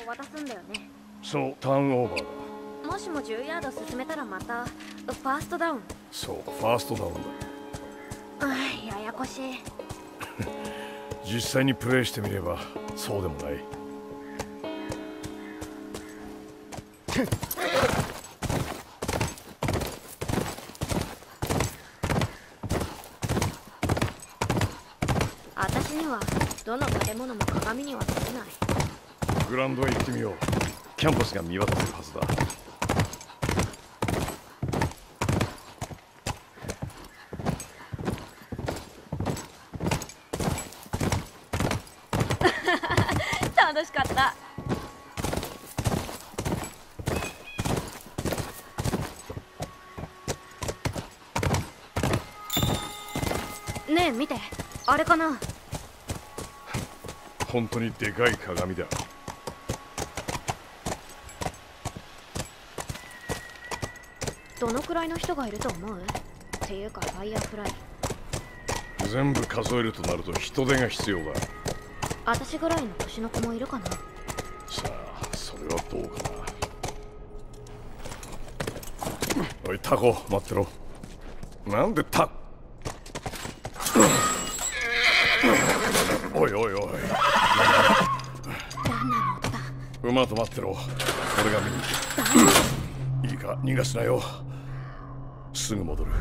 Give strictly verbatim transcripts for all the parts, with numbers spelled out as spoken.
渡すんだよね。 そう、ターンオーバーだ。 もしもじゅうヤード進めたらまたファーストダウン。 そう、ファーストダウンだ。 ああ、ややこしい。 実際にプレイしてみればそうでもない。 私にはどの建物も鏡には見えない。 グラウンドへ行ってみよう。キャンパスが見渡せるはずだ。 楽しかった。ねえ見て、あれかな。 本当にでかい鏡だ。 どのくらいの人がいると思う？っていうかファイヤーフライ全部数えるとなると人手が必要だ。 私ぐらいの年の子もいるかな。 さあ、それはどうかな。おいタコ、待ってろ。なんでタおいおいおい、 ランナーの音だ。 馬と待ってろ。俺が見に行く。いいか、逃がすなよ。すぐ戻る。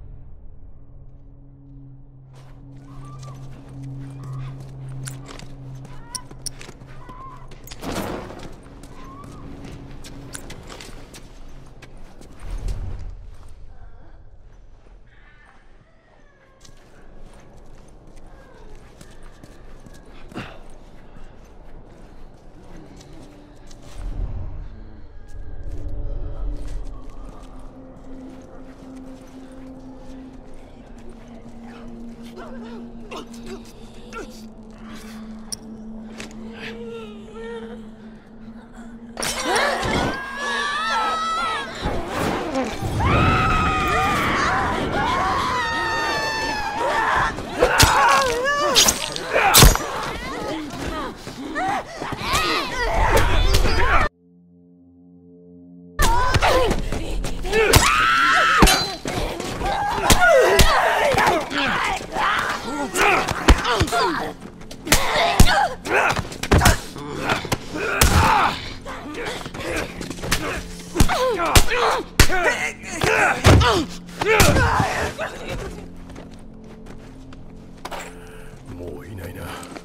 もういないな。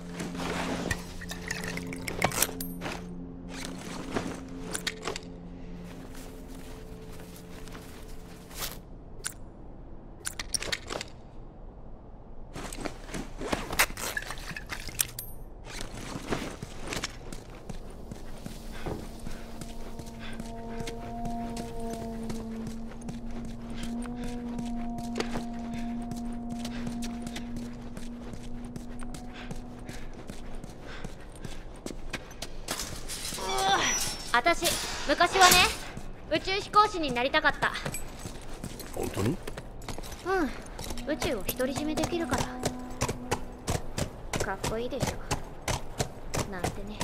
私、昔はね、宇宙飛行士になりたかった。 本当に？ うん、宇宙を独り占めできるから。かっこいいでしょ。なんてね。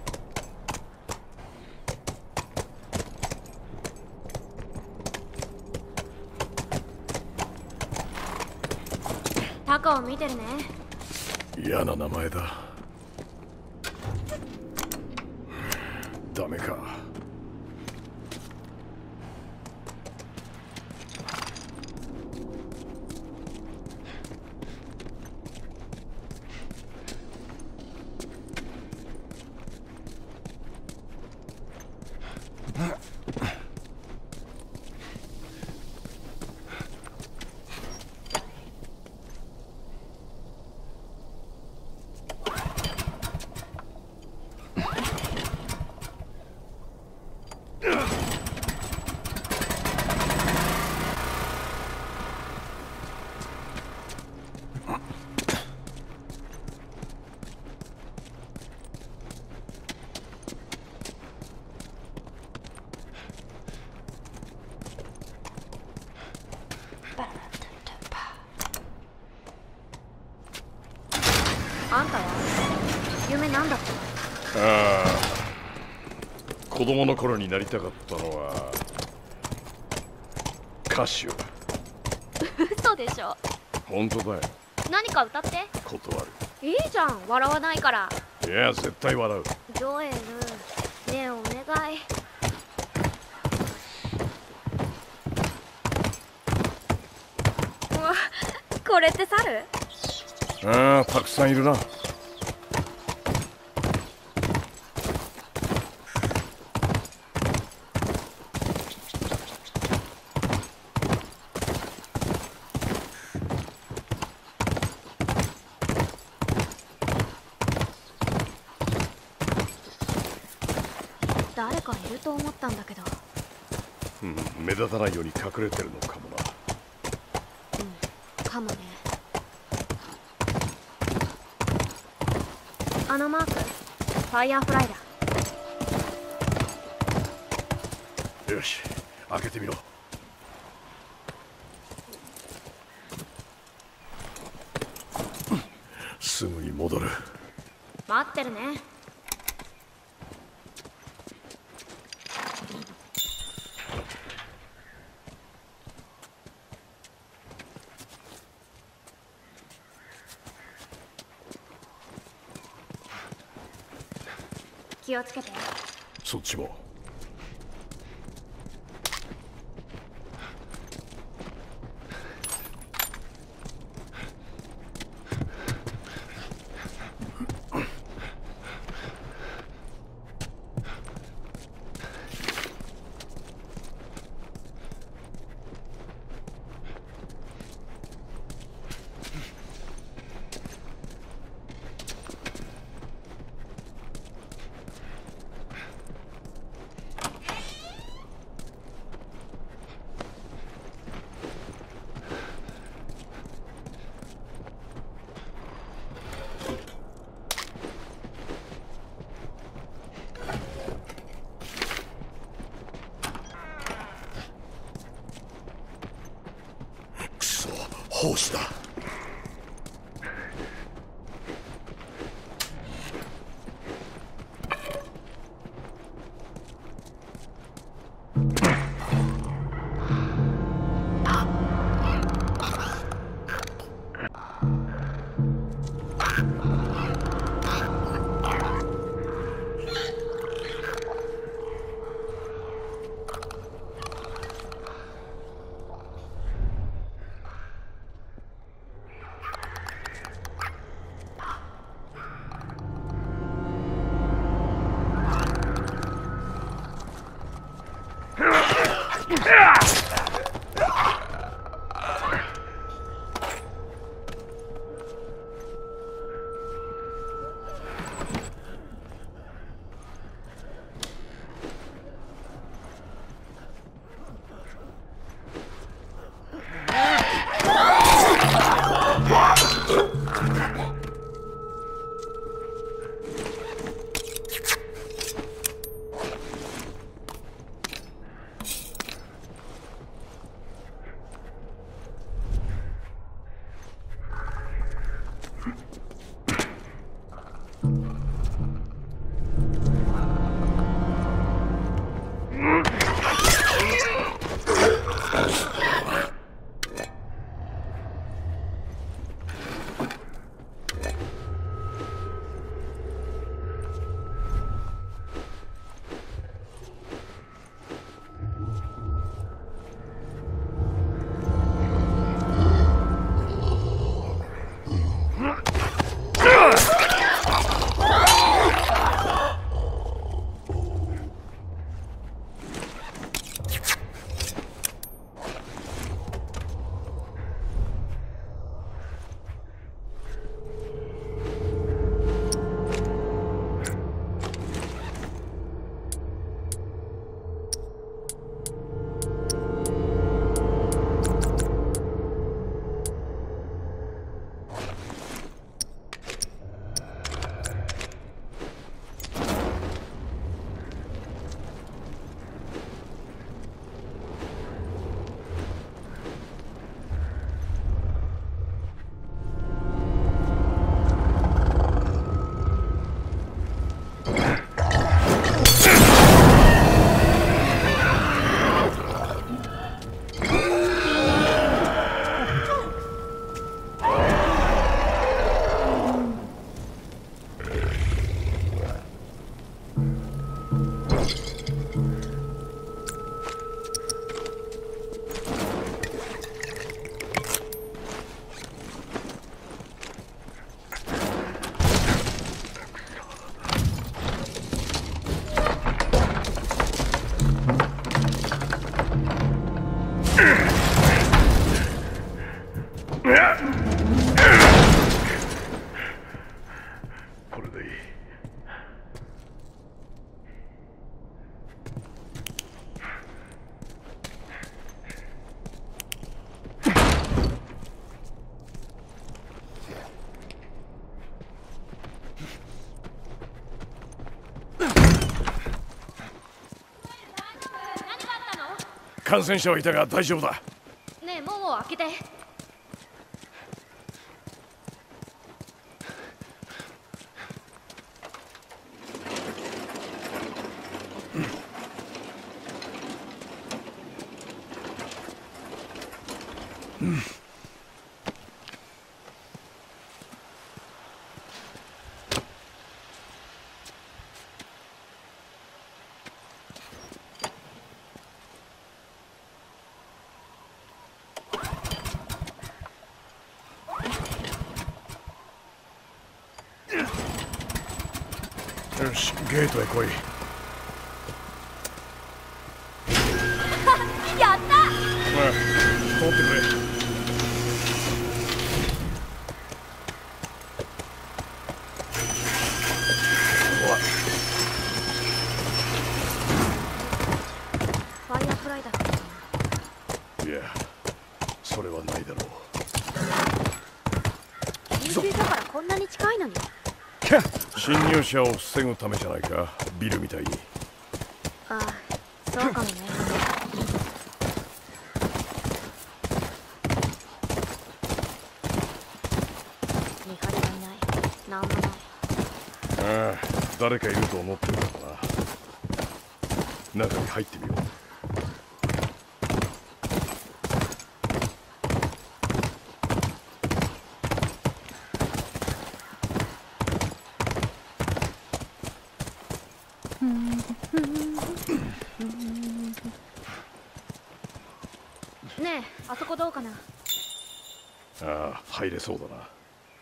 タカを見てるね。 嫌な名前だ。ダメか。 あんたは夢なんだったの？ ああ、 子供の頃になりたかったのは歌手。 嘘でしょ。 本当だよ。 何か歌って。 断る。 いいじゃん、笑わないから。 いや絶対笑う。 ジョエル、ねえお願い。うわ、これって猿？ ああ、たくさんいるな。 誰かいると思ったんだけど。 うん、目立たないように隠れてるのかもな。 うん、かもね。あのマーク、ファイヤーフライだ。 よし、開けてみろ。すぐに戻る。 待ってるね。気をつけて。 そっちも。ホースだ。 これでいい。感染者はいたが大丈夫だ。 ねえ、門を開けて。 うん、よし、ゲートへ来い。 やった。 まあ、通ってくれ。 ファイアフライだったかな。 いや、それはないだろう。 緊急だからこんなに近いのに。 侵入者を防ぐためじゃないか、ビルみたいに。 ああ、そうかもね。見張りがいない。なんもない。 ああ、誰かいると思ってるからな。中に入ってみよう。 ねえ、あそこどうかな。 ああ、入れそうだな。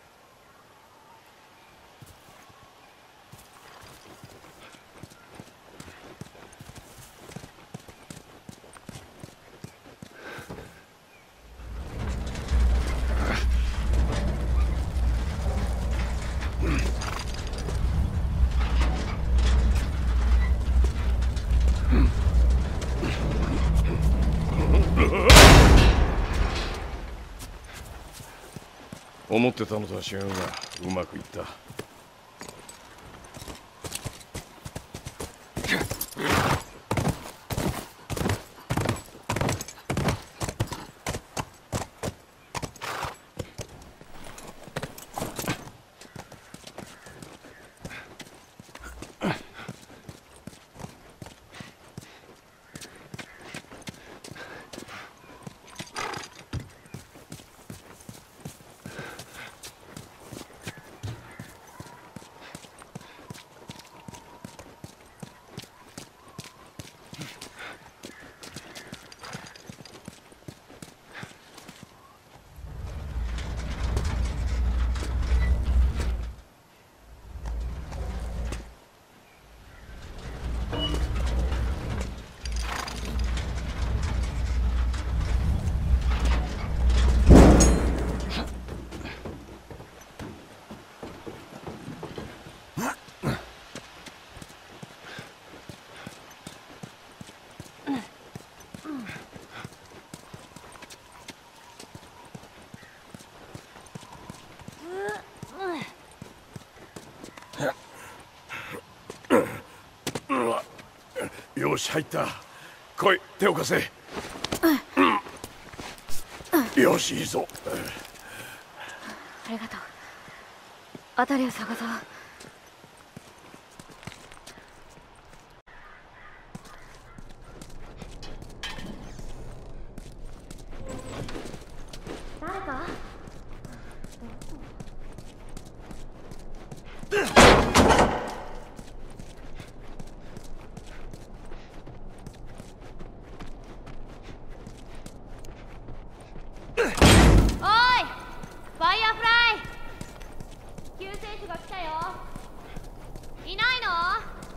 思ってたのとは違うが、うまくいった。よし、入った。来い、手を貸せ。よし、いいぞ。 ありがとう。辺りを探そう。誰か？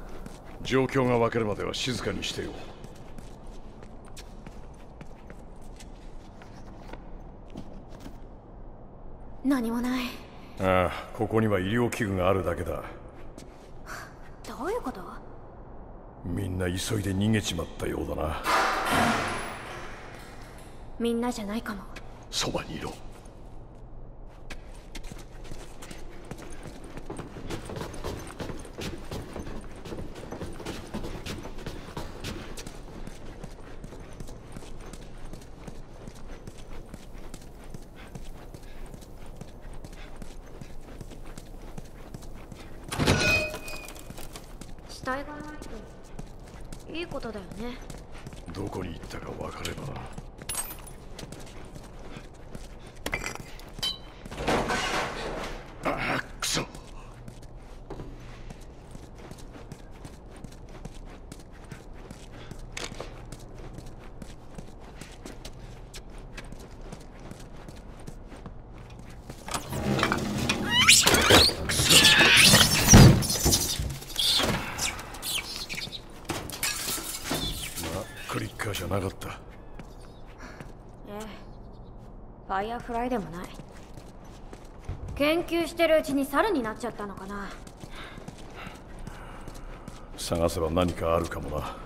状況が分かるまでは静かにしてよ。 何もない。 ああ、ここには医療器具があるだけだ。 どういうこと？ みんな急いで逃げちまったようだな。 みんなじゃないかも。 そばにいろ。 死体がないといいことだよね。 どこに行ったか分かればな。ああ、くそ。クリッカーじゃなかった。 ええ、ファイアフライでもない。研究してるうちに猿になっちゃったのかな。 探せば何かあるかもな。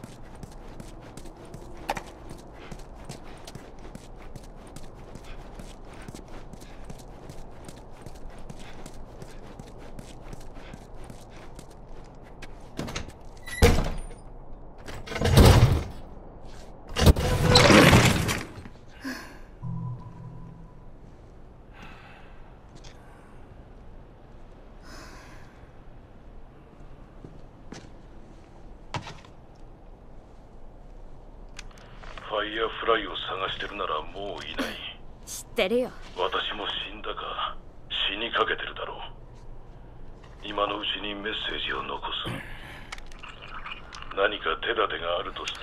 ファイヤーフライを探してるならもういない。 知ってるよ。 私も死んだか死にかけてるだろう。今のうちにメッセージを残す。何か手立てがあるとして、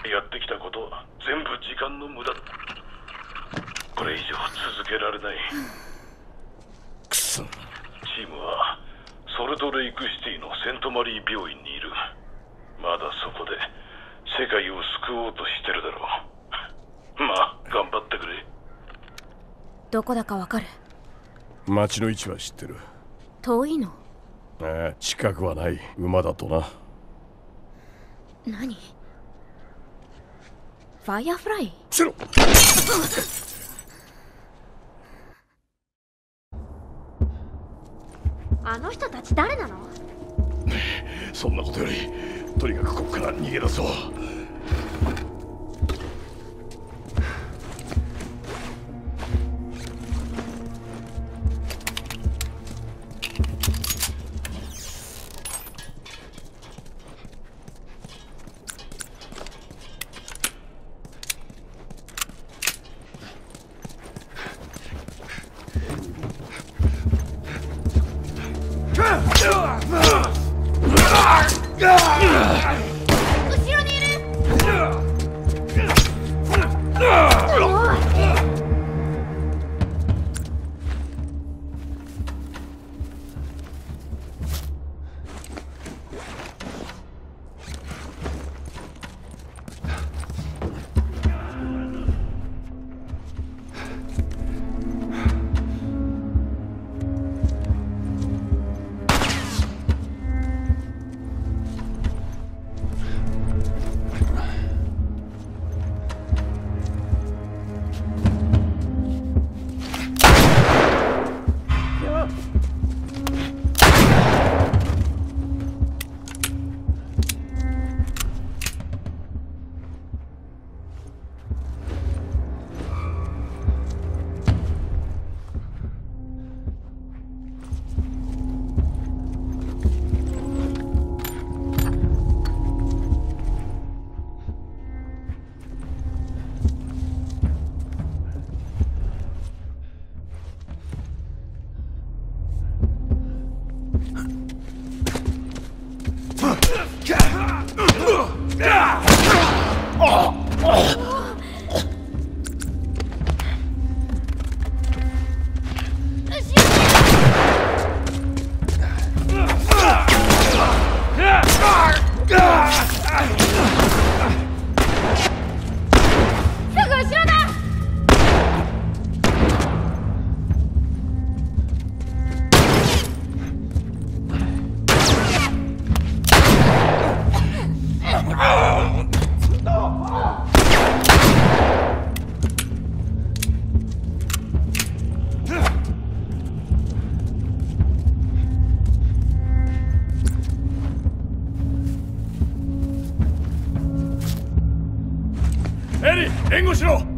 やってきたことは全部時間の無駄だ。これ以上続けられない。 くそ。 チームはソルトレイクシティのセントマリー病院にいる。まだそこで世界を救おうとしてるだろう。まあ頑張ってくれ。 どこだかわかる？ 町の位置は知ってる。 遠いの？ ああ、近くはない。馬だとな。 何？ファイヤーフライ？ せろ。 あの人たち誰なの？ そんなことよりとにかくここから逃げ出そう。 後ろにいる！ エリー、援護しろ。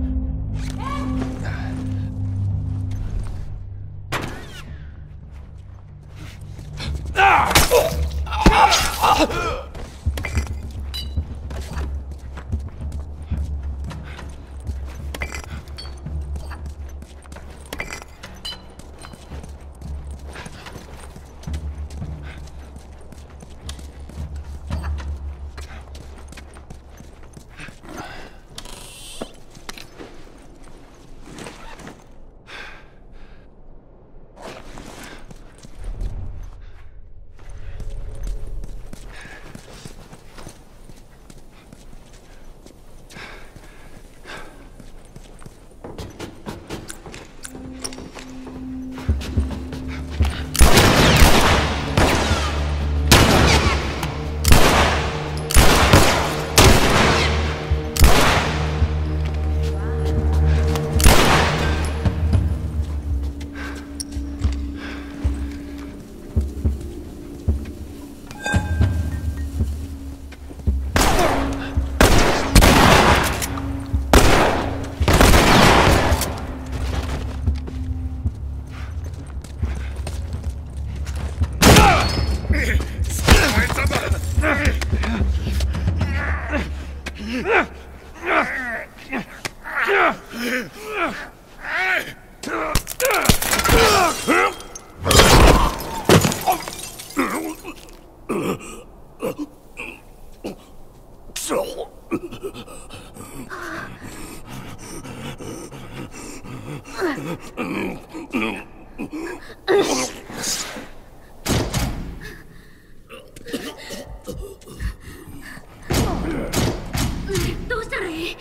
どうしたらいい？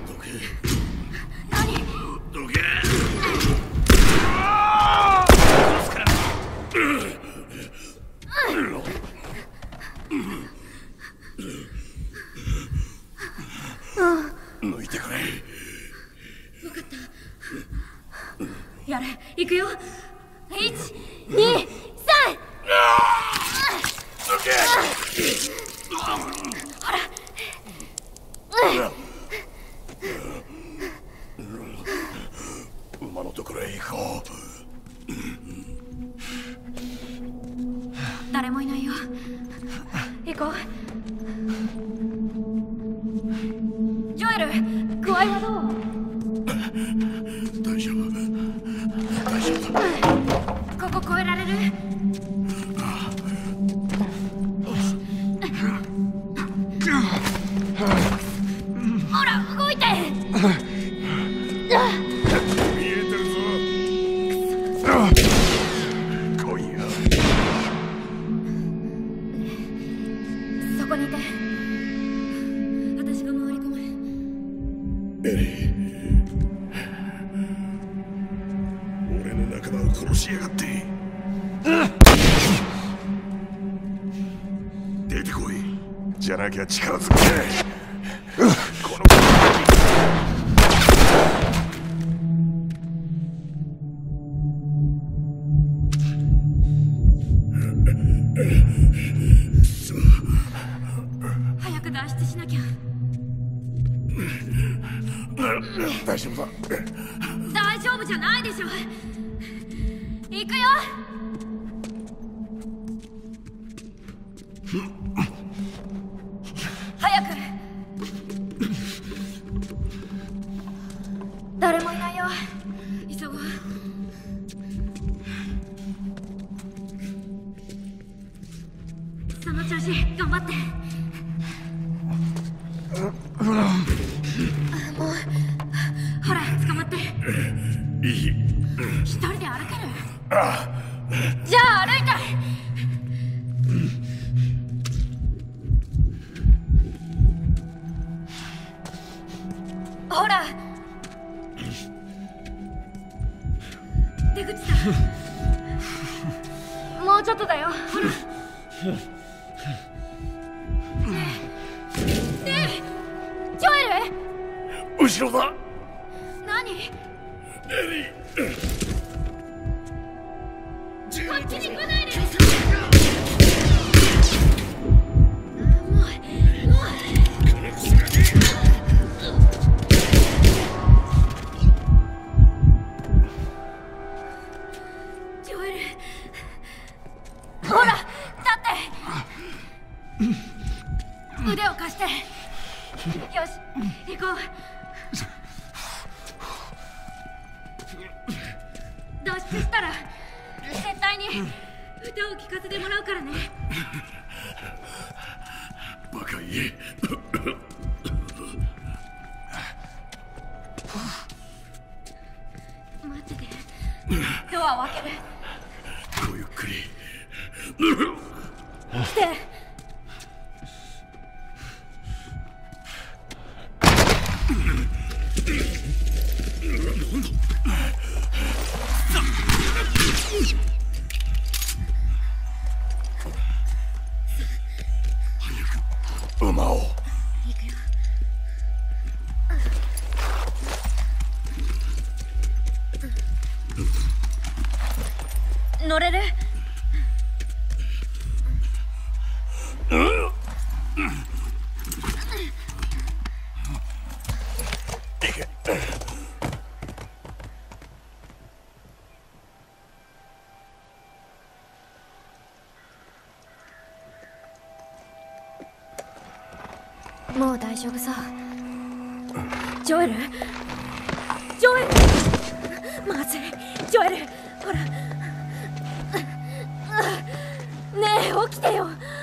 抜いてくれ。 分かった。やれ、行くよ。いち、に、さん。 抜け。 ほら。 馬のところへ行こう。 誰もいないよ。行こう。ジョエル、具合はどう？ 大丈夫。大丈夫だ。 ここ越えられる？ほら、動いて！ 見えてるぞ。来いよ。 そこにいて。私が回り込む。 エリー、俺の仲間を殺しやがって。出てこい。じゃなきゃ力ずくでこの早く脱出しなきゃ。 大丈夫だ。 大丈夫じゃないでしょ。行くよ。早く。誰もいないよ。急ごう。その調子、頑張って。もうほら、捕まって。 いい。 一人で歩ける？ ああ。 じゃあ歩いて。ほら、出口だ。もうちょっとだよ。ほら。ねえ、ねえ、ジョエル？ 後ろだ。 何？ エリー、 こっちに来ないで。もう、もう。 脱出したら絶対に歌を聴かせてもらうからね。 バカ言え。 待ってて、ドアを開ける。 ごゆっくり。 来て。 馬を。 行くよ。乗れる？もう大丈夫そう。ジョエル？ジョエル！まずい。ジョエル、ほら。ねえ、起きてよ。